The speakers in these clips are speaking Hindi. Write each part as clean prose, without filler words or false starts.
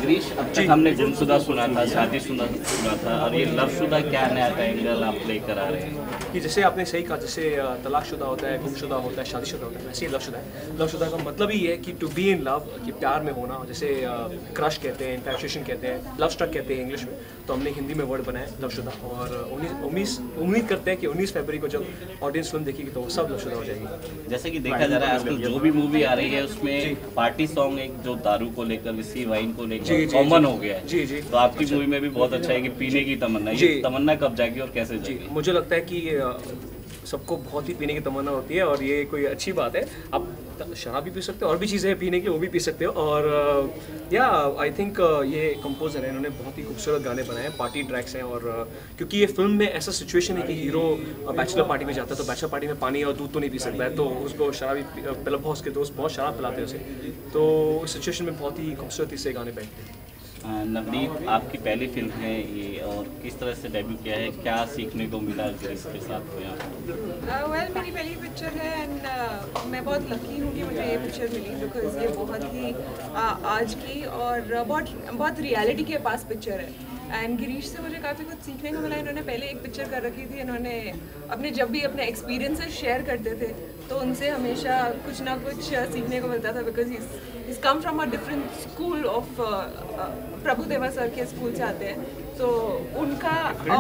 गिरीश, अब तक हमने गुमशुदा सुना था, शादीशुदा सुना था, और ये लवशुदा क्या नया एंगल आप लेकर आ रहे हैं? कि जैसे आपने सही कहा, जैसे तलाकशुदा होता है, गुमशुदा होता है, शादीशुदा होता है, वैसे ही लवशुदा है। लवशुदा का मतलब ही है कि टू बी इन लव, कि प्यार में होना, जैसे क्रश कहते हैं, इन्फैक्चुएशन कहते हैं, लव स्ट्रक कहते हैं इंग्लिश में, तो हमने हिंदी में वर्ड बनाया लवशुदा। और उम्मीद करते हैं कि 19 फरवरी को जब ऑडियंस फिल्म देखेगी तो वो सब लवशुदा हो जाएगी। जैसे कि देखा जा रहा है आजकल जो भी मूवी आ रही है उसमें पार्टी सॉन्ग, एक जो दारू को लेकर, विस्की वाइन को लेकर कॉमन हो गया है। जी जी। तो आपकी मूवी में भी बहुत अच्छा है कि पीने की तमन्ना, ये तमन्ना कब जाएगी और कैसे जाएगी? मुझे लगता है कि सबको बहुत ही पीने की तमन्ना होती है और ये कोई अच्छी बात है। आप शराब भी पी सकते हो और भी चीज़ें पीने की वो भी पी सकते हो। और या आई थिंक ये कंपोजर है, इन्होंने बहुत ही खूबसूरत गाने बनाए हैं, पार्टी ट्रैक्स हैं। और क्योंकि ये फिल्म में ऐसा सिचुएशन है कि हीरो बैचलर पार्टी में जाता है, तो बैचलर पार्टी में पानी और दूध तो नहीं पी सकता है, तो उसको शराबी पहले बहुत उसके दोस्त बहुत शराब पिलाते हैं उसे, तो उस सिचुएशन में बहुत ही खूबसूरती से गाने बैठते हैं। नवनीत, आपकी पहली फिल्म है ये, और किस तरह से डेब्यू किया है, क्या सीखने को मिला गिरीश के साथ? वेल, मेरी पहली पिक्चर है एंड मैं बहुत लकी हूँ कि मुझे ये पिक्चर मिली, बिकॉज ये बहुत ही आज की और बहुत रियलिटी के पास पिक्चर है। एंड गिरीश से मुझे काफ़ी कुछ सीखने को मिला। इन्होंने पहले एक पिक्चर कर रखी थी, इन्होंने जब भी अपने एक्सपीरियंसेस शेयर करते थे तो उनसे हमेशा कुछ ना कुछ सीखने को मिलता था, because is come from a different school of Prabhudeva sir के स्कूल से आते हैं, तो उनका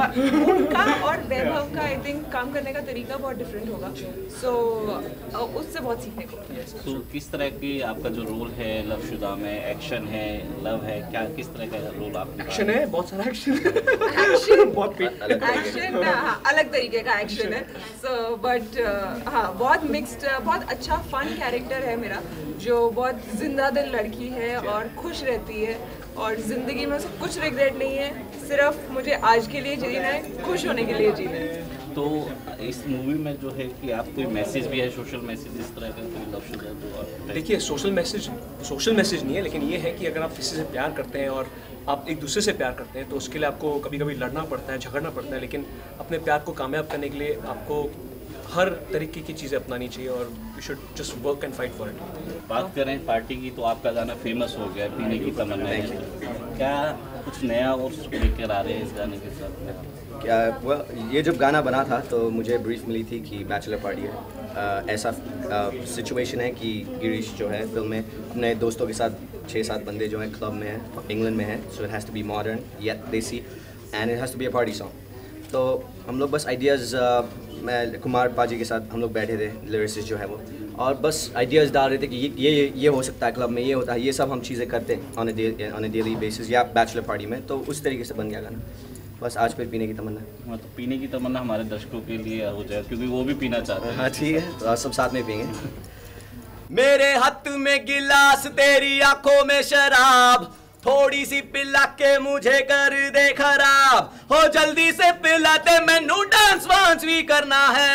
और वैभव का आई थिंक काम करने का तरीका बहुत डिफरेंट होगा, सो उससे बहुत सीखने को मिला। तो किस तरह की आपका जो रोल है लवशुदा में, एक्शन है, लव है, क्या किस तरह का रोल आप? एक्शन है, बहुत सारा एक्शन बहुत एक्शन, अलग तरीके का एक्शन है। सो बट हाँ, बहुत मिक्स्ड, बहुत अच्छा फन कैरेक्टर है मेरा, जो बहुत जिंदा दिल लड़की है और खुश रहती है और ज़िंदगी में उसे कुछ रिग्रेट नहीं है, सिर्फ मुझे आज के लिए जीना है, खुश होने के लिए जीना है। तो इस मूवी में जो है कि आप कोई मैसेज भी है, सोशल मैसेज इस तरह का कोई लवशुदा जो? देखिए, सोशल मैसेज नहीं है, लेकिन ये है कि अगर आप किसी से प्यार करते हैं और आप एक दूसरे से प्यार करते हैं तो उसके लिए आपको कभी कभी लड़ना पड़ता है, झगड़ना पड़ता है, लेकिन अपने प्यार को कामयाब करने के लिए आपको हर तरीके की चीज़ें अपनानी चाहिए और you should just work and fight for it. बात करें पार्टी की, तो आपका गाना फेमस हो गया, पीने की तमन्ना है, क्या कुछ नया और लेकर आ रहे हैं इस गाने के साथ? क्या ये जब गाना बना था तो मुझे ब्रीफ मिली थी कि बैचलर पार्टी है, ऐसा सिचुएशन है कि गिरीश जो है फिल्म में अपने दोस्तों के साथ 6-7 बंदे जो हैं क्लब में हैं, इंग्लैंड में हैं, so it has to be modern yet desi and it has to be a party song. तो हम लोग बस आइडियाज़, मैं कुमार पाजी के साथ हम लोग बैठे थे, लिरिसिस्ट जो है वो, और बस आइडियाज़ डाल रहे थे कि ये हो सकता है क्लब में, ये होता है, ये सब हम चीज़ें करते हैं ऑन अ डेली बेसिस या बैचलर पार्टी में, तो उस तरीके से बन गया गाना। बस आज फिर पीने की तमन्ना। मतलब पीने की तमन्ना हमारे दर्शकों के लिए हो जाए, क्योंकि वो भी पीना चाहते हैं। हाँ ठीक है, तो सब साथ में पियेंगे। मेरे हाथ में गिलास, तेरी आंखों में शराब, थोड़ी सी पिला के मुझे कर दे खराब, हो जल्दी से पिलाते मैनू डांस वांस भी करना है।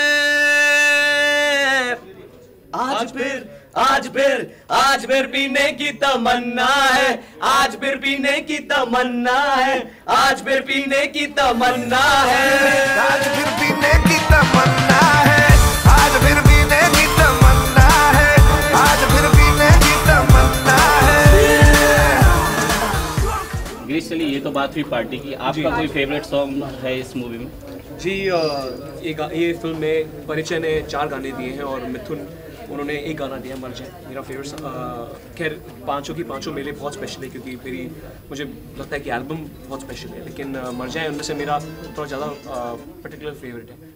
आज फिर पीने की तमन्ना है, आज फिर पीने की तमन्ना है, आज फिर पीने की तमन्ना है, आज फिर पीने की तमन्ना है, आज फिर पीने की तमन्ना है, आज फिर पीने की तमन्ना है। गिरीश, चलिए ये तो बात हुई पार्टी की, आपका कोई फेवरेट सॉन्ग है इस मूवी में? जी, ये फिल्म में परिचय ने 4 गाने दिए हैं और मिथुन उन्होंने एक गाना दिया, मर जाए, मेरा फेवरेट। खैर पांचों की पांचों मेरे लिए बहुत स्पेशल है, क्योंकि मुझे लगता है कि एल्बम बहुत स्पेशल है, लेकिन मर जाए उनमें से मेरा थोड़ा ज़्यादा पर्टिकुलर फेवरेट है।